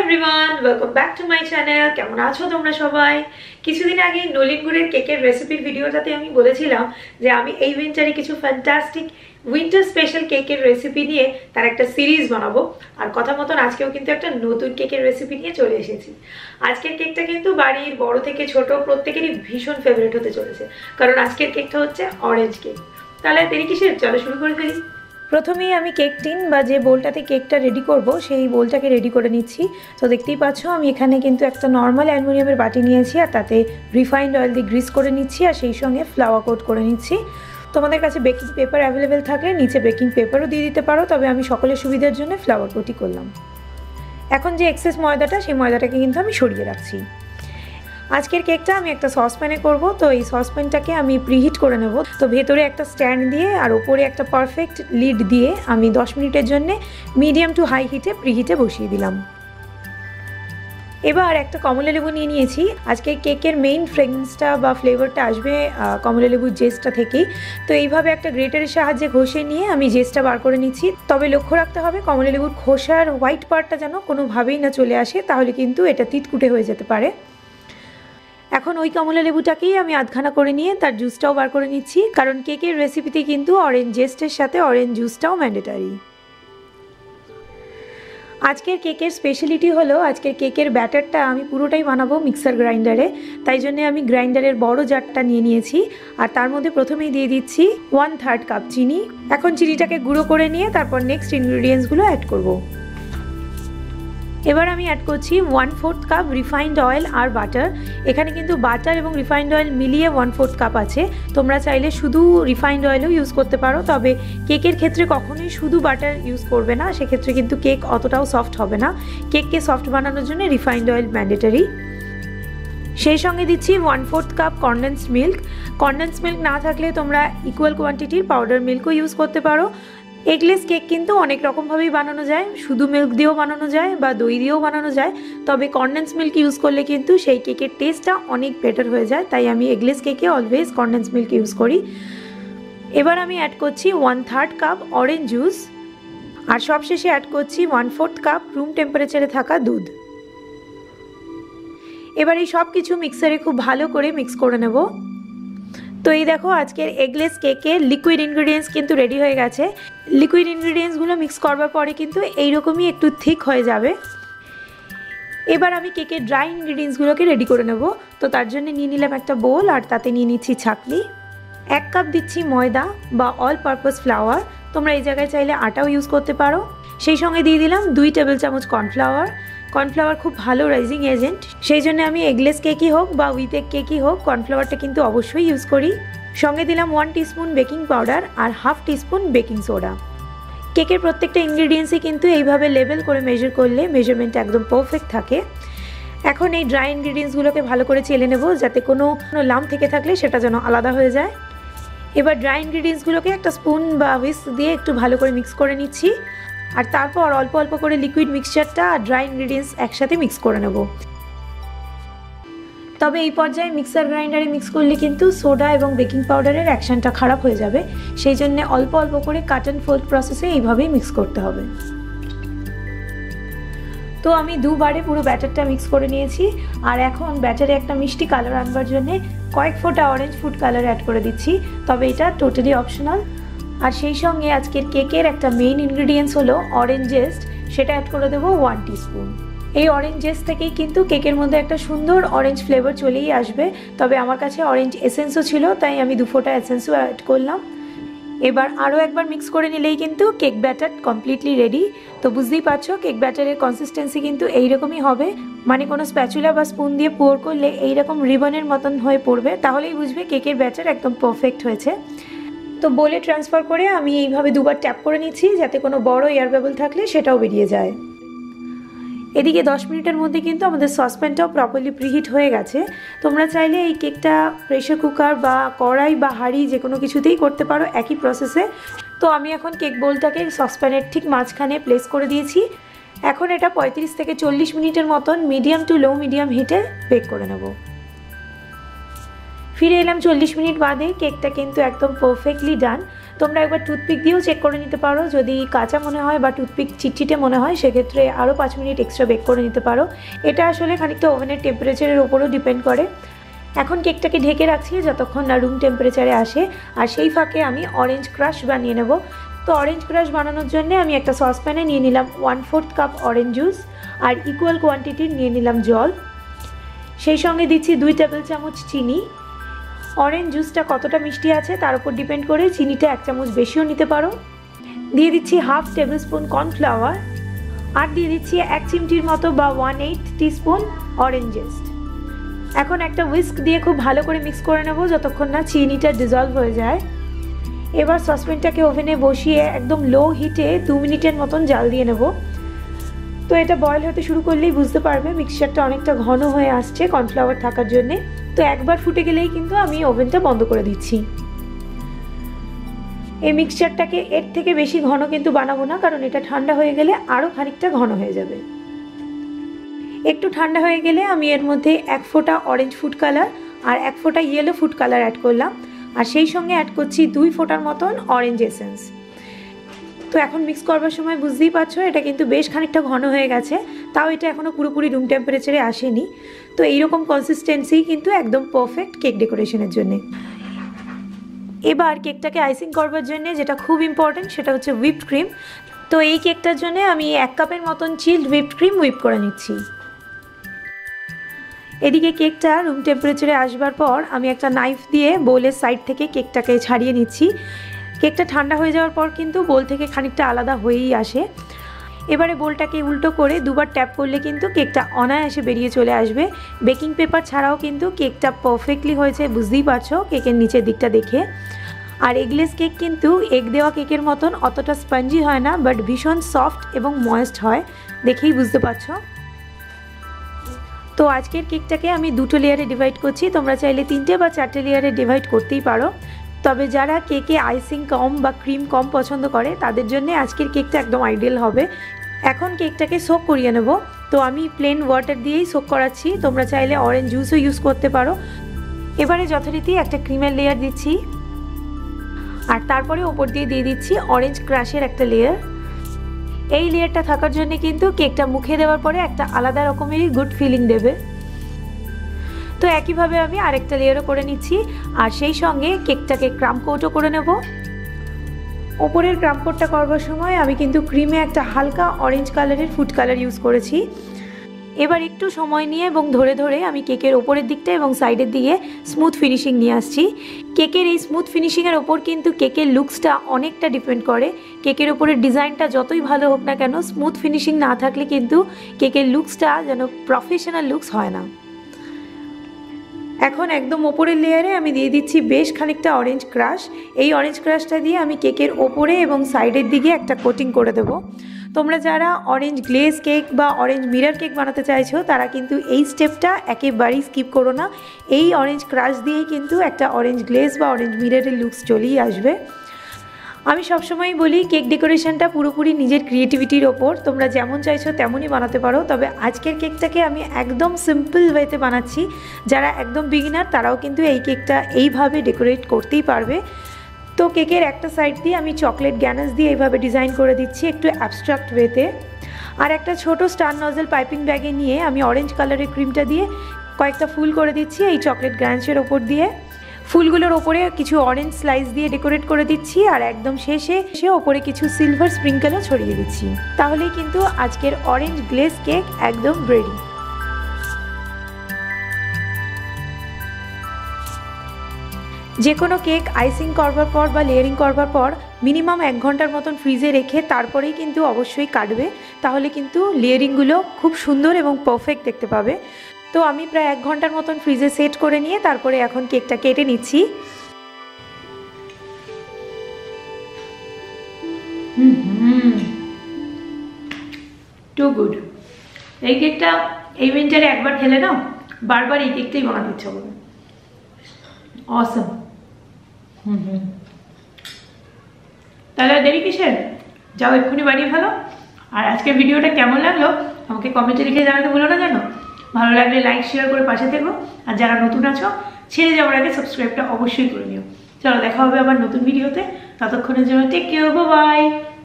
Everyone, welcome back to my channel. কেমন আছো তোমরা সবাই? কিছুদিন আগে নলিন গুড়ের কেকের রেসিপির ভিডিওটাতে আমি বলেছিলাম যে আমি এই উইন্টারে কিছু ফ্যান্টাস্টিক উইন্টার স্পেশাল কেকের রেসিপি নিয়ে তার একটা সিরিজ বানাবো। আর কথা মতন আজকেও কিন্তু একটা নতুন কেকের রেসিপি নিয়ে চলে এসেছি। আজকের কেকটা কিন্তু বাড়ির বড় থেকে ছোট প্রত্যেকেরই ভীষণ ফেভারিট হতে চলেছে, কারণ আজকের কেকটা হচ্ছে অরেঞ্জ কেক। তাহলে দেরি কিসের, চলো শুরু করে ফেলি। প্রথমেই আমি কেক টিন বা যে বোলটাতে কেকটা রেডি করব সেই বোলটাকে রেডি করে নিচ্ছি। তো দেখতেই পাচ্ছ আমি এখানে কিন্তু একটা নর্মাল অ্যালুমিনিয়ামের বাটি নিয়েছি আর তাতে রিফাইন্ড অয়েল দিয়ে গ্রিস করে নিচ্ছি আর সেই সঙ্গে ফ্লাওয়ার কোট করে নিচ্ছি। তোমাদের কাছে বেকিং পেপার অ্যাভেলেবেল থাকলে নিচে বেকিং পেপারও দিয়ে দিতে পারো, তবে আমি সকলের সুবিধার জন্য ফ্লাওয়ার কোটই করলাম। এখন যে এক্সেস ময়দাটা, সেই ময়দাটাকে কিন্তু আমি সরিয়ে রাখছি। আজকের কেকটা আমি একটা সসপ্যানে করব, তো এই সসপ্যানটাকে আমি প্রিহিট করে নেব। তো ভেতরে একটা স্ট্যান্ড দিয়ে আর উপরে একটা পারফেক্ট লিড দিয়ে আমি 10 মিনিটের জন্য মিডিয়াম টু হাই হিটে প্রিহিটে বসিয়ে দিলাম। এবার একটা কমলা লেবু নিয়ে নিয়েছি। আজকে কেকের মেইন ফ্রেগরেন্সটা বা ফ্লেভারটা আসবে কমলা লেবুর জেসটা থেকেই। তো এইভাবে একটা গ্রেটারের সাহায্যে ঘষে নিয়ে আমি জেসটা বার করে নিচ্ছি। তবে লক্ষ্য রাখতে হবে কমলা লেবুর খোসার হোয়াইট পার্টটা যেন কোনোভাবেই না চলে আসে, তাহলে কিন্তু এটা তিতকুটে হয়ে যেতে পারে। এখন ওই কমলা লেবুটাকেই আমি আধখানা করে নিয়ে তার জুসটাও বার করে নিচ্ছি, কারণ কেকের রেসিপিতে কিন্তু অরেঞ্জ জেস্টের সাথে অরেঞ্জ জুসটাও ম্যান্ডেটারি। আজকের কেকের স্পেশালিটি হলো আজকের কেকের ব্যাটারটা আমি পুরোটাই বানাবো মিক্সার গ্রাইন্ডারে। তাই জন্য আমি গ্রাইন্ডারের বড় জারটা নিয়ে নিয়েছি আর তার মধ্যে প্রথমেই দিয়ে দিচ্ছি 1/3 কাপ চিনি। এখন চিনিটাকে গুঁড়ো করে নিয়ে তারপর নেক্সট ইনগ্রিডিয়েন্টসগুলো অ্যাড করব। এবার আমি অ্যাড করছি 1/4 কাপ রিফাইন্ড অয়েল আর বাটার। এখানে কিন্তু বাটার এবং রিফাইন্ড অয়েল মিলিয়ে 1/4 কাপ আছে। তোমরা চাইলে শুধু রিফাইন্ড অয়েলও ইউজ করতে পারো, তবে কেকের ক্ষেত্রে কখনোই শুধু বাটার ইউজ করবে না, সেক্ষেত্রে কিন্তু কেক অতটাও সফট হবে না। কেককে সফট বানানোর জন্য রিফাইন্ড অয়েল ম্যান্ডেটারি। সেই সঙ্গে দিচ্ছি 1/4 cup condensed milk. Condensed milk না থাকলে তোমরা ইকুয়াল কোয়ান্টিটির পাউডার মিল্কও ইউজ করতে পারো। এগলেস কেক কিন্তু অনেক রকমভাবেই বানানো যায়, শুধু মিল্ক দিয়েও বানানো যায় বা দই দিয়েও বানানো যায়, তবে কনডেন্স মিল্ক ইউজ করলে কিন্তু সেই কেকের টেস্টটা অনেক বেটার হয়ে যায়। তাই আমি এগলেস কেকে অলওয়েজ কনডেন্স মিল্ক ইউজ করি। এবার আমি অ্যাড করছি 1/3 কাপ অরেঞ্জ জুস আর সবশেষে অ্যাড করছি 1/4 কাপ রুম টেম্পারেচারে থাকা দুধ। এবার এই সব কিছু মিক্সারে খুব ভালো করে মিক্স করে নেব। তো এই দেখো আজকের এগলেস কেকের লিকুইড ইনগ্রিডিয়েন্টস কিন্তু রেডি হয়ে গেছে। লিকুইড ইনগ্রিডিয়েন্টসগুলো মিক্স করবার পরে কিন্তু এইরকমই একটু থিক হয়ে যাবে। এবার আমি কেকের ড্রাই ইনগ্রিডিয়েন্টসগুলোকে রেডি করে নেব। তো তার জন্য নিয়ে নিলাম একটা বোল আর তাতে নিয়ে নিচ্ছি ছাঁকনি। 1 কাপ দিচ্ছি ময়দা বা অল পারপাস ফ্লাওয়ার, তোমরা এই জায়গায় চাইলে আটাও ইউজ করতে পারো। সেই সঙ্গে দিয়ে দিলাম 2 টেবিল চামচ কর্নফ্লাওয়ার। কর্নফ্লাওয়ার খুব ভালো রাইজিং এজেন্ট, সেই জন্য আমি এগলেস কেকই হোক বা উইথ এগ কেকই হোক কর্নফ্লাওয়ারটা কিন্তু অবশ্যই ইউজ করি। সঙ্গে দিলাম 1 টিস্পুন বেকিং পাউডার আর 1/2 টিস্পুন বেকিং সোডা। কেকের প্রত্যেকটা ইনগ্রিডিয়েন্টসই কিন্তু এইভাবে লেবেল করে মেজার করলে মেজারমেন্টটা একদম পারফেক্ট থাকে। এখন এই ড্রাই ইনগ্রিডিয়েন্টসগুলোকে ভালো করে চেলে নেব, যাতে কোনো লাম্প থেকে থাকলে সেটা যেন আলাদা হয়ে যায়। এবার ড্রাই ইনগ্রিডিয়েন্টসগুলোকে একটা স্পুন বা হুইস্ক দিয়ে একটু ভালো করে মিক্স করে নিচ্ছি আর তারপর অল্প অল্প করে লিকুইড মিক্সচারটা আর ড্রাই ইনগ্রিডিয়েন্টস একসাথে মিক্স করে নেব। তবে এই পর্যায়ে মিক্সার গ্রাইন্ডারে মিক্স করলে কিন্তু সোডা এবং বেকিং পাউডারের অ্যাকশনটা খারাপ হয়ে যাবে, সেই জন্য অল্প অল্প করে কাট অ্যান্ড ফোল্ড প্রসেসে এইভাবেই মিক্স করতে হবে। তো আমি দুবারে পুরো ব্যাটারটা মিক্স করে নিয়েছি আর এখন ব্যাটারে একটা মিষ্টি কালার আনবার জন্য কয়েক ফোঁটা অরেঞ্জ ফুড কালার অ্যাড করে দিচ্ছি, তবে এটা টোটালি অপশনাল। আর সেই সঙ্গে আজকের কেকের একটা মেইন ইনগ্রিডিয়েন্টস হলো অরেঞ্জ জেস্ট, সেটা অ্যাড করে দেবো 1 টিস্পুন। এই অরেঞ্জ জেস্ট থেকেই কিন্তু কেকের মধ্যে একটা সুন্দর অরেঞ্জ ফ্লেভার চলেই আসবে, তবে আমার কাছে অরেঞ্জ এসেন্সও ছিল তাই আমি 2 ফোঁটা এসেন্সও অ্যাড করলাম। এবার আরও একবার মিক্স করে নিলেই কিন্তু কেক ব্যাটার কমপ্লিটলি রেডি। তো বুঝতেই পারছো কেক ব্যাটারের কনসিস্টেন্সি কিন্তু এইরকমই হবে, মানে কোনো স্প্যাচুলা বা স্পুন দিয়ে পোর করলে এইরকম রিবনের মতন হয়ে পড়বে, তাহলেই বুঝবে কেকের ব্যাটার একদম পারফেক্ট হয়েছে। তো বোলে ট্রান্সফার করে আমি এইভাবে দুবার ট্যাপ করে নিচ্ছি, যাতে কোনো বড় এয়ার বাবল থাকলে সেটাও বেরিয়ে যায়। এদিকে 10 মিনিটের মধ্যে কিন্তু আমাদের সসপ্যানটাও প্রপারলি প্রিহিট হয়ে গেছে। তোমরা চাইলে এই কেকটা প্রেশার কুকার বা কড়াই বা হাঁড়ি যে কোনো কিছুতেই করতে পারো একই প্রসেসে। তো আমি এখন কেক বোলটাকে সসপ্যানের ঠিক মাঝখানে প্লেস করে দিয়েছি। এখন এটা 35 থেকে 40 মিনিটের মতন মিডিয়াম টু লো মিডিয়াম হিটে বেক করে নেব। ফিরে এলাম 40 মিনিট বাদে। কেকটা কিন্তু একদম পারফেক্টলি ডান। তোমরা একবার টুথপিক দিয়েও চেক করে নিতে পারো, যদি কাঁচা মনে হয় বা টুথপিক চিটচিটে মনে হয় সেক্ষেত্রে আরও 5 মিনিট এক্সট্রা বেক করে নিতে পারো। এটা আসলে খানিকটা ওভেনের টেম্পারেচারের ওপরও ডিপেন্ড করে। এখন কেকটাকে ঢেকে রাখছি যতক্ষণ না রুম টেম্পারেচারে আসে, আর সেই ফাঁকে আমি অরেঞ্জ ক্রাশ বানিয়ে নেব। তো অরেঞ্জ ক্রাশ বানানোর জন্য আমি একটা সসপ্যানে নিয়ে নিলাম 1/4 কাপ অরেঞ্জ জুস, আর ইকুয়াল কোয়ান্টিটির নিয়ে নিলাম জল। সেই সঙ্গে দিচ্ছি 2 টেবিল চামচ চিনি। অরেঞ্জ জুসটা কতটা মিষ্টি আছে তার উপর ডিপেন্ড করে চিনিটা 1 চামচ বেশিও নিতে পারো। দিয়ে দিচ্ছি 1/2 টেবিল স্পুন কর্নফ্লাওয়ার, আর দিয়ে দিচ্ছি 1 চিমটির মতো বা 1/8 টিস্পুন অরেঞ্জ জেস্ট। এখন একটা হুইস্ক দিয়ে খুব ভালো করে মিক্স করে নেব যতক্ষণ না চিনিটা ডিজলভ হয়ে যায়। এবার সসপ্যানটাকে ওভেনে বসিয়ে একদম লো হিটে 2 মিনিটের মতন জাল দিয়ে নেব। তো এটা বয়েল হতে শুরু করলেই বুঝতে পারবে মিক্সচারটা অনেকটা ঘন হয়ে আসছে কর্নফ্লাওয়ার থাকার জন্যে। তো একবার ফুটে গেলেই কিন্তু আমি ওভেনটা বন্ধ করে দিচ্ছি। এই মিক্সচারটাকে এর থেকে বেশি ঘন কিন্তু বানাবো না, কারণ এটা ঠান্ডা হয়ে গেলে আরও খানিকটা ঘন হয়ে যাবে। একটু ঠান্ডা হয়ে গেলে আমি এর মধ্যে 1 ফোঁটা অরেঞ্জ ফুড কালার আর 1 ফোঁটা ইয়েলো ফুড কালার অ্যাড করলাম, আর সেই সঙ্গে অ্যাড করছি 2 ফোঁটার মতন অরেঞ্জ এসেন্স। তো এখন মিক্স করবার সময় বুঝতেই পারছো এটা কিন্তু বেশ খানিকটা ঘন হয়ে গেছে, তাও এটা এখনও পুরোপুরি রুম টেম্পারেচারে আসেনি। তো এইরকম কনসিস্টেন্সি কিন্তু একদম পারফেক্ট কেক ডেকোরেশনের জন্য। এবার কেকটাকে আইসিং করবার জন্য যেটা খুব ইম্পর্টেন্ট সেটা হচ্ছে হুইপড ক্রিম। তো এই কেকটার জন্য আমি 1 কাপের মতন চিল্ড হুইপড ক্রিম হুইপ করে নিচ্ছি। এদিকে কেকটা রুম টেম্পারেচারে আসবার পর আমি একটা নাইফ দিয়ে বোলের সাইড থেকে কেকটাকে ছাড়িয়ে নিচ্ছি। কেকটা ঠান্ডা হয়ে যাওয়ার পর কিন্তু বোল থেকে খানিকটা আলাদা হয়েই আসে। এবারে বোলটাকে উল্টো করে দুবার ট্যাপ করলে কিন্তু কেকটা অনায়াসে বেরিয়ে চলে আসবে। বেকিং পেপার ছাড়াও কিন্তু কেকটা পারফেক্টলি হয়েছে, বুঝতেই পারছো কেকের নিচের দিকটা দেখে। আর এগলেস কেক কিন্তু এগ দেওয়া কেকের মতন অতটা স্পঞ্জি হয় না, বাট ভীষণ সফট এবং ময়েস্ট হয়, দেখেই বুঝতে পারছো। তো আজকের কেকটাকে আমি 2টো লেয়ারে ডিভাইড করছি, তোমরা চাইলে 3টে বা 4টে লেয়ারে ডিভাইড করতেই পারো। তবে যারা কেকে আইসিং কম বা ক্রিম কম পছন্দ করে তাদের জন্য আজকের কেকটা একদম আইডিয়াল হবে। এখন কেকটাকে সোক করিয়ে নেব। তো আমি প্লেন ওয়াটার দিয়েই সোক করাচ্ছি, তোমরা চাইলে অরেঞ্জ জুসও ইউজ করতে পারো। এবারে যথারীতি একটা ক্রিমের লেয়ার দিচ্ছি, আর তারপরে ওপর দিয়ে দিচ্ছি অরেঞ্জ ক্রাশের একটা লেয়ার। এই লেয়ারটা থাকার জন্য কিন্তু কেকটা মুখে দেওয়ার পরে একটা আলাদা রকমেরই গুড ফিলিং দেবে। তো একইভাবে আমি আরেকটা লেয়ারও করে নিচ্ছি, আর সেই সঙ্গে কেকটাকে ক্রাম কোটও করে নেব। ওপরের ক্রাম কোটটা করবার সময় আমি কিন্তু ক্রিমে একটা হালকা অরেঞ্জ কালারের ফুড কালার ইউজ করেছি। এবার একটু সময় নিয়ে এবং ধরে ধরে আমি কেকের ওপরের দিকটা এবং সাইডের দিকে স্মুথ ফিনিশিং নিয়ে আসছি। কেকের এই স্মুথ ফিনিশিংয়ের ওপর কিন্তু কেকের লুকসটা অনেকটা ডিপেন্ড করে। কেকের ওপরের ডিজাইনটা যতই ভালো হোক না কেন, স্মুথ ফিনিশিং না থাকলে কিন্তু কেকের লুকসটা যেন প্রফেশনাল লুকস হয় না। এখন একদম ওপরের লেয়ারে আমি দিয়ে দিচ্ছি বেশ খানিকটা অরেঞ্জ ক্রাশ। এই অরেঞ্জ ক্রাশটা দিয়ে আমি কেকের ওপরে এবং সাইডের দিকে একটা কোটিং করে দেব। তোমরা যারা অরেঞ্জ গ্লেজ কেক বা অরেঞ্জ মিরর কেক বানাতে চাইছো তারা কিন্তু এই স্টেপটা একেবারেই স্কিপ করো না। এই অরেঞ্জ ক্রাশ দিয়েই কিন্তু একটা অরেঞ্জ গ্লেজ বা অরেঞ্জ মিররের লুকস চলেই আসবে। আমি সবসময় বলি কেক ডেকোরেশনটা পুরোপুরি নিজের ক্রিয়েটিভিটির ওপর, তোমরা যেমন চাইছো তেমনই বানাতে পারো। তবে আজকের কেকটাকে আমি একদম সিম্পল ওয়েতে বানাচ্ছি, যারা একদম বিগিনার তারাও কিন্তু এই কেকটা এইভাবে ডেকোরেট করতেই পারবে। তো কেকের একটা সাইড দিয়ে আমি চকলেট গ্যানাশ দিয়ে এইভাবে ডিজাইন করে দিচ্ছি একটু অ্যাবস্ট্রাক্ট ওয়েতে। আর একটা ছোট স্টার নজেল পাইপিং ব্যাগে নিয়ে আমি অরেঞ্জ কালারের ক্রিমটা দিয়ে কয়েকটা ফুল করে দিচ্ছি এই চকলেট গ্যানাশের ওপর দিয়ে। ফুলগুলোর ওপরে কিছু অরেঞ্জ স্লাইস দিয়ে ডেকোরেট করে দিচ্ছি, আর একদম শেষে ওপরে কিছু সিলভার স্প্রিঙ্কেলও ছড়িয়ে দিচ্ছি। তাহলেই কিন্তু আজকের অরেঞ্জ গ্লেজ কেক একদম রেডি। যে কোনো কেক আইসিং করবার পর বা লেয়ারিং করবার পর মিনিমাম 1 ঘন্টার মতন ফ্রিজে রেখে তারপরেই কিন্তু অবশ্যই কাটবে, তাহলে কিন্তু লেয়ারিংগুলো খুব সুন্দর এবং পারফেক্ট দেখতে পাবে। তো আমি প্রায় 1 ঘন্টার মতন ফ্রিজে সেট করে নিয়ে তারপরে এখন কেকটা কেটে নিচ্ছি। Too good. এই কেকটা এই উইন্টারে একবার খেলে না বারবার এই কেকটাই বানাতে ইচ্ছা করবে। অসম। তাহলে দেরি কিসের, যাও এক্ষুনি বানিয়ে ফেলো। আর আজকের ভিডিওটা কেমন লাগলো আমাকে কমেন্টে লিখে জানাতে ভুলো না জানো। ভালো লাগলে লাইক শেয়ার করে পাশে থেকো, আর যারা নতুন আছো ছেড়ে যাওয়ার আগে সাবস্ক্রাইবটা অবশ্যই করে নিও। চলো দেখা হবে আবার নতুন ভিডিওতে, ততক্ষণের জন্য টেক কেয়ার, বাই বাই।